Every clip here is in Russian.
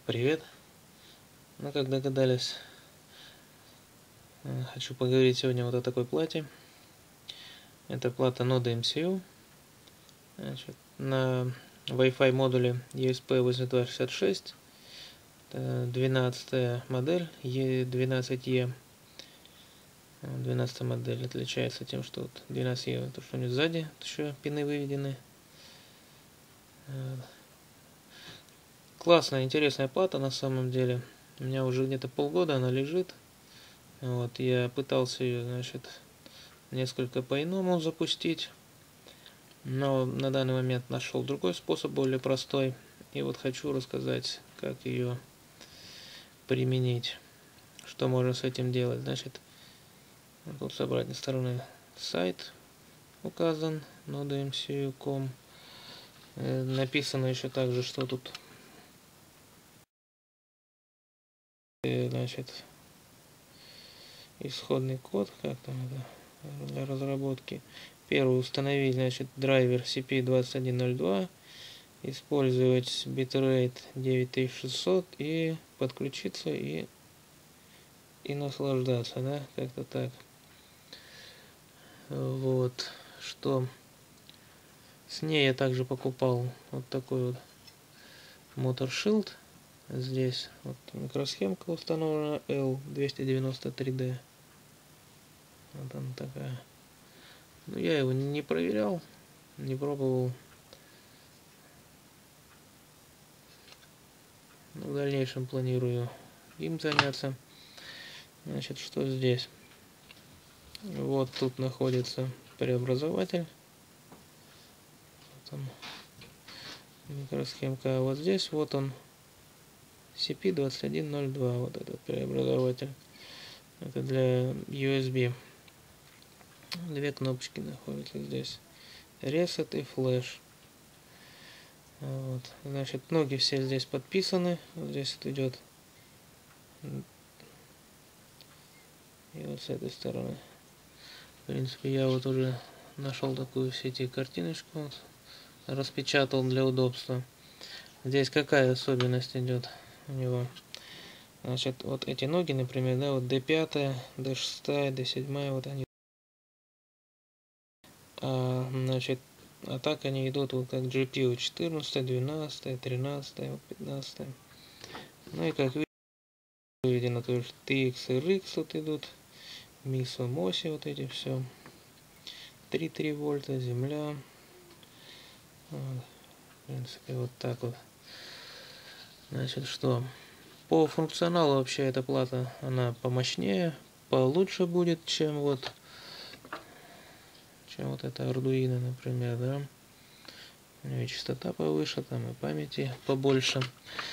Привет! Ну, как догадались, хочу поговорить сегодня вот о такой плате. Это плата ноды MCU. Значит, на Wi-Fi модуле ESP8266. 12 модель E12E. 12 модель отличается тем, что вот 12E, то, что у нее сзади еще пины выведены. Классная, интересная плата на самом деле. У меня уже где-то полгода она лежит. Вот, я пытался ее, значит, несколько по-иному запустить, но на данный момент нашел другой способ, более простой. И вот хочу рассказать, как ее применить, что можно с этим делать. Значит, тут с обратной стороны сайт указан, nodemcu.com. Написано еще также, что тут, значит, исходный код, как там это, для разработки. Первый установить, значит, драйвер CP2102, использовать битрейт 9600 и подключиться и наслаждаться, да, как-то так. Вот, что с ней я также покупал вот такой вот моторшилд. Здесь вот микросхемка установлена L293D. Вот она такая. Но я его не проверял, не пробовал. Но в дальнейшем планирую им заняться. Значит, что здесь? Вот тут находится преобразователь. Вот он, микросхемка. А вот здесь вот он, CP2102, вот этот преобразователь. Это для USB. Две кнопочки находятся здесь. Reset и Flash. Вот. Значит, ноги все здесь подписаны. Вот здесь вот идет. И вот с этой стороны. В принципе, я вот уже нашел такую в сети картиночку. Вот, распечатал для удобства. Здесь какая особенность идет у него? Значит, вот эти ноги, например, да, вот D5, D6, D7, вот они. Значит, а так они идут вот как GPU 14, 12, 13, 15. Ну и как выведено, то есть TX и RX вот идут, MISO, MOSI вот эти все. 3,3 вольта, земля. Вот, в принципе, вот так вот. Значит, что? По функционалу вообще эта плата, она помощнее, получше будет, чем вот эта Arduino, например, да. У нее частота повыше, там и памяти побольше.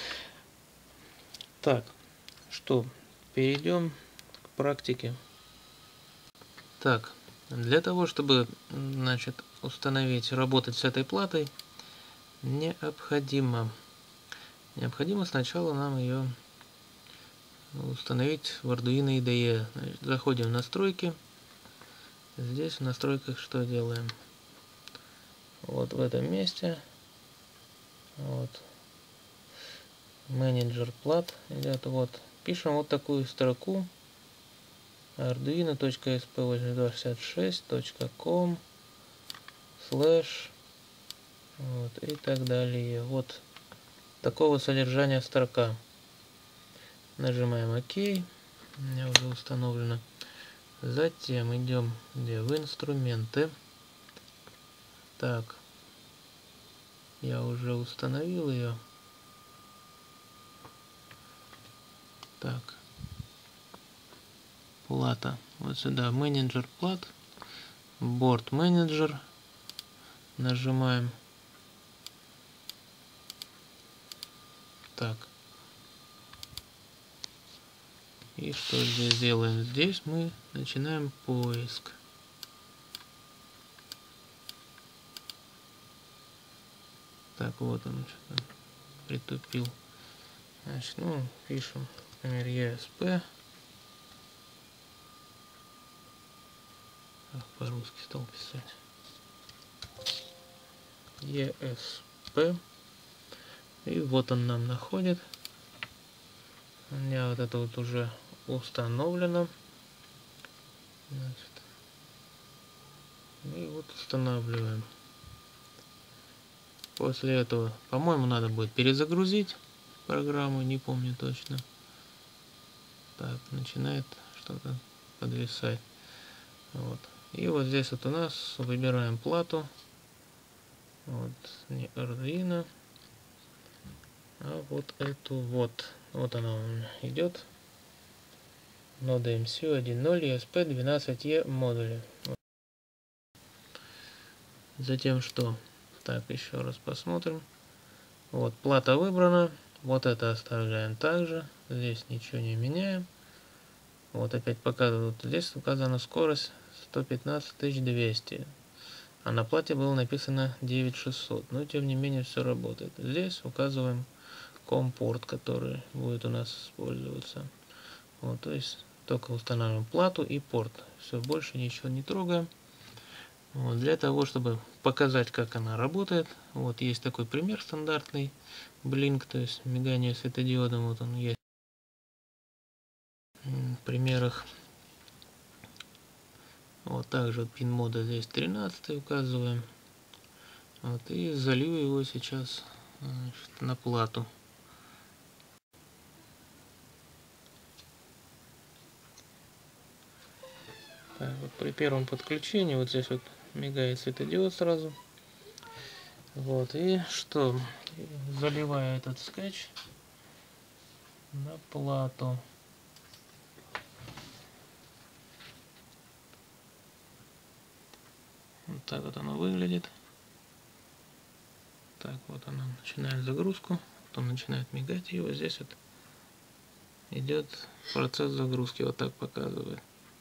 Так, что, перейдем к практике. Так, для того, чтобы, значит, установить, работать с этой платой, необходимо сначала нам ее установить в Arduino IDE. Значит, заходим в настройки. Здесь в настройках что делаем? Вот в этом месте. Вот. Менеджер плат идет. Вот. Пишем вот такую строку. arduino.sp8266.com/ вот, и так далее. Вот такого содержания строка. Нажимаем ОК. У меня уже установлено. Затем идем в инструменты. Так, я уже установил ее. Так, плата. Вот сюда менеджер плат, борт менеджер. Нажимаем. Так. И что здесь делаем? Здесь мы начинаем поиск. Так, вот он что-то притупил. Значит, ну, пишем, например, ESP. По-русски стал писать. ESP. И вот он нам находит. У меня вот это вот уже установлено. Значит, и вот устанавливаем. После этого, по-моему, надо будет перезагрузить программу, не помню точно. Так, начинает что-то подвисать. Вот. И вот здесь вот у нас выбираем плату. Вот, не Arduino, а вот эту вот. Вот она у меня идет. Нода MCU 1.0 ESP12E модули. Затем что? Так, еще раз посмотрим. Вот, плата выбрана. Вот это оставляем также. Здесь ничего не меняем. Вот опять показывают. Здесь указана скорость 115200. А на плате было написано 9600. Но тем не менее все работает. Здесь указываем COM-порт, который будет у нас использоваться. Вот, то есть только устанавливаем плату и порт. Все, больше ничего не трогаем. Вот, для того, чтобы показать, как она работает, вот есть такой пример стандартный, блинк, то есть мигание светодиодом, вот он есть в примерах. Вот также вот пин мода здесь 13 указываем. Вот, и залью его сейчас, значит, на плату. Так, вот при первом подключении вот здесь вот мигает светодиод сразу. Вот, и что? Заливаю этот скетч на плату. Вот так вот оно выглядит. Так, вот она начинает загрузку, потом начинает мигать, и вот здесь вот идет процесс загрузки, вот так показывает.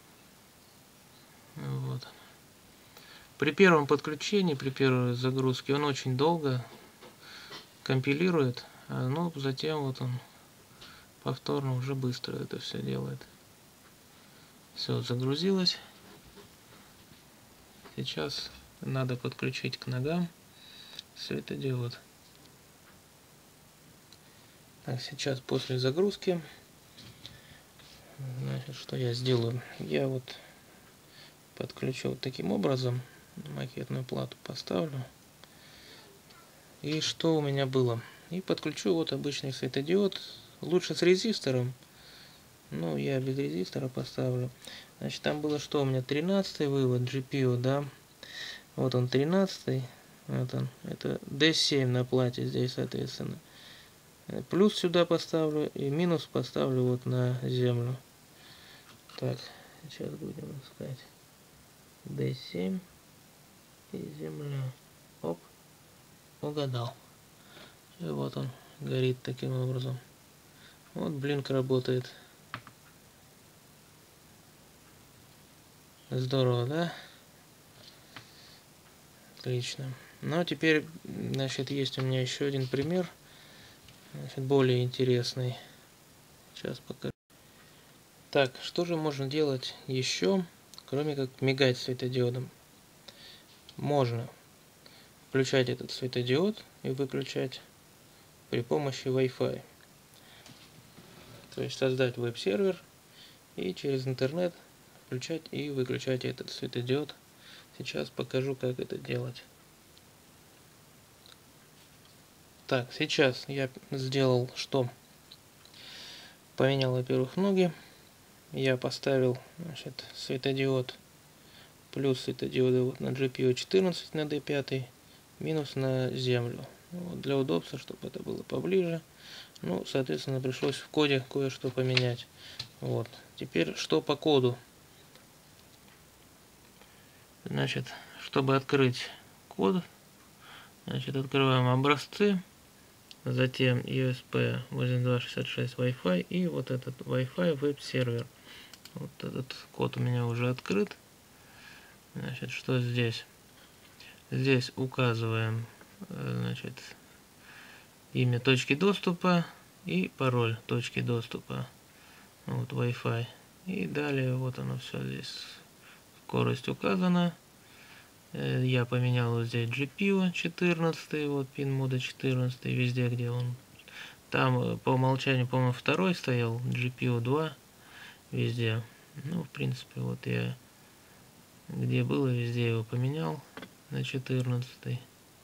Вот. При первом подключении, при первой загрузке он очень долго компилирует, но затем вот он повторно уже быстро это все делает. Все, загрузилось. Сейчас надо подключить к ногам светодиод. Так, сейчас после загрузки, значит, что я сделаю? Я вот подключу вот таким образом, макетную плату поставлю. И что у меня было? И подключу вот обычный светодиод, лучше с резистором, но я без резистора поставлю. Значит, там было что у меня? 13 вывод GPIO, да? Вот он 13, вот он, это D7 на плате здесь, соответственно. Плюс сюда поставлю и минус поставлю вот на землю. Так, сейчас будем искать D7 и земля. Оп, угадал. И вот он горит таким образом. Вот блинк работает. Здорово, да? Отлично. Ну а теперь, значит, есть у меня еще один пример, значит, более интересный. Сейчас покажу. Так, что же можно делать еще, кроме как мигать светодиодом? Можно включать этот светодиод и выключать при помощи Wi-Fi. То есть создать веб-сервер и через интернет включать и выключать этот светодиод. Сейчас покажу, как это делать. Так, сейчас я сделал что? Поменял, во-первых, ноги. Я поставил, значит, светодиод плюс светодиоды вот на GPIO 14 на D5, минус на землю. Вот, для удобства, чтобы это было поближе. Ну, соответственно, пришлось в коде кое-что поменять. Вот. Теперь что по коду? Значит, чтобы открыть код, значит, открываем образцы, затем ESP8266 Wi-Fi и вот этот Wi-Fi веб-сервер. Вот этот код у меня уже открыт. Значит, что здесь? Здесь указываем, значит, имя точки доступа и пароль точки доступа. Вот Wi-Fi. И далее вот оно все здесь. Скорость указана. Я поменял вот здесь GPIO 14, вот пин мода 14, везде, где он Там по умолчанию, по-моему, второй стоял, GPU 2 везде. Ну, в принципе, вот я где было, везде его поменял на 14.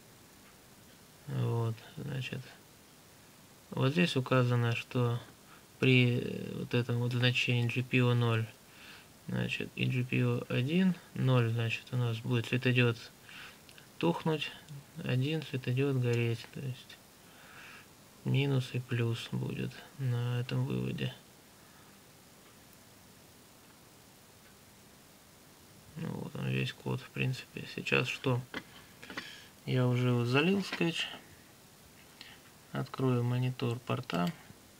Вот, значит, вот здесь указано, что при вот этом вот значении GPU 0, значит, и GPU 1, 0, значит, у нас будет светодиод тухнуть, 1 светодиод гореть, то есть минус и плюс будет на этом выводе. Ну, вот он весь код, в принципе. Сейчас что? Я уже его залил скетч. Открою монитор порта.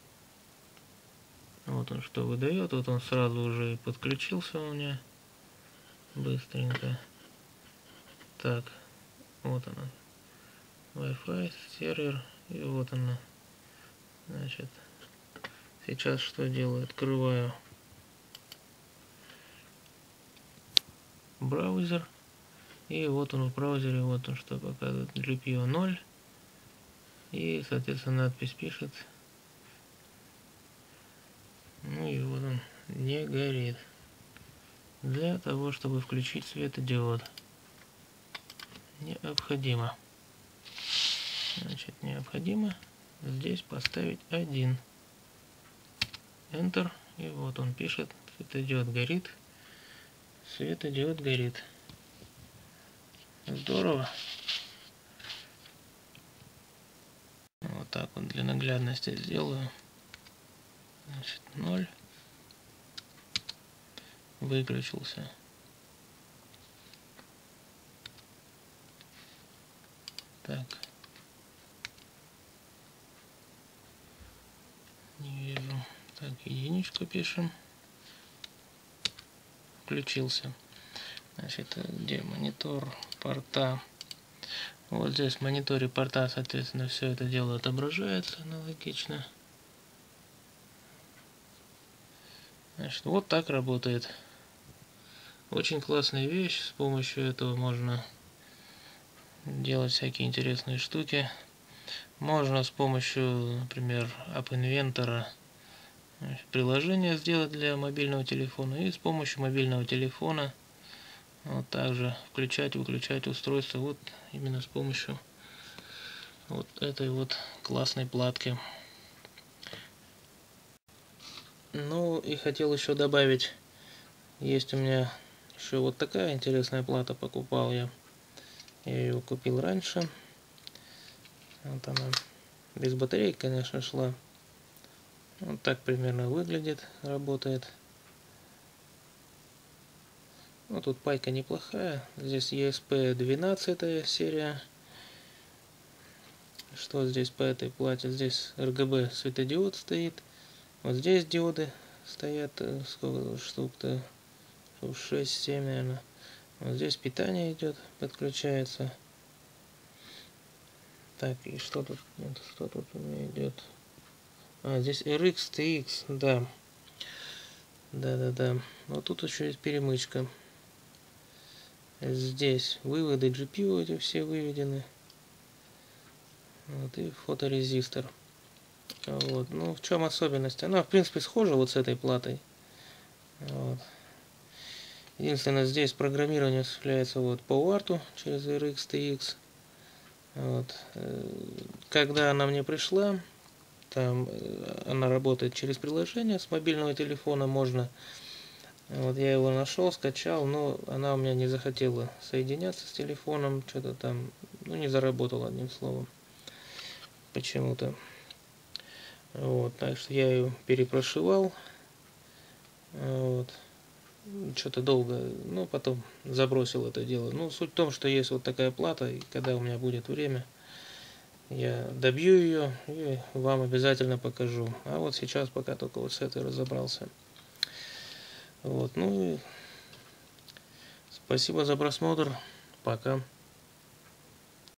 Вот он что выдает. Вот он сразу уже подключился у меня. Быстренько. Так. Вот она. Wi-Fi, сервер. И вот она. Значит. Сейчас что делаю? Открываю браузер. И вот он в браузере. Вот он что показывает. GPU 0. И, соответственно, надпись пишет. Ну и вот он не горит. Для того, чтобы включить светодиод, необходимо, значит, необходимо здесь поставить 1. Enter. И вот он пишет, светодиод горит. Светодиод горит. Здорово. Вот так вот для наглядности сделаю. Значит, 0. Выключился. Так. Не вижу. Так, единичку пишем. Включился. Значит, где монитор порта? Вот здесь в мониторе порта, соответственно, все это дело отображается аналогично. Значит, вот так работает. Очень классная вещь. С помощью этого можно делать всякие интересные штуки. Можно с помощью, например, App Inventor приложение сделать для мобильного телефона. И с помощью мобильного телефона вот также включать, выключать устройство. Вот именно с помощью вот этой вот классной платки. Ну и хотел еще добавить. Есть у меня еще вот такая интересная плата, покупал я. Я ее купил раньше. Вот она. Без батареи, конечно, шла. Вот так примерно выглядит, работает. Ну, тут пайка неплохая. Здесь ESP 12 серия. Что здесь по этой плате? Здесь RGB светодиод стоит. Вот здесь диоды стоят. Сколько штук-то? 6-7, наверное. Вот здесь питание идет, подключается. Так, и что тут? Нет, что тут у меня идет? А, здесь RX, TX, да. Да. Вот тут еще есть перемычка. Здесь выводы GPU эти все выведены. Вот, и фоторезистор. Вот. Ну, в чем особенность? Она, в принципе, схожа вот с этой платой. Вот. Единственное, здесь программирование осуществляется вот по UART через RX, TX. Вот. Когда она мне пришла, там она работает через приложение с мобильного телефона, можно. Вот я его нашел, скачал, но она у меня не захотела соединяться с телефоном, что-то там, ну, не заработала, одним словом, почему-то. Вот, так что я ее перепрошивал. Вот. Что-то долго, ну, потом забросил это дело. Ну, суть в том, что есть вот такая плата, и когда у меня будет время, я добью ее и вам обязательно покажу. А вот сейчас пока только вот с этой разобрался. Вот, ну и спасибо за просмотр. Пока.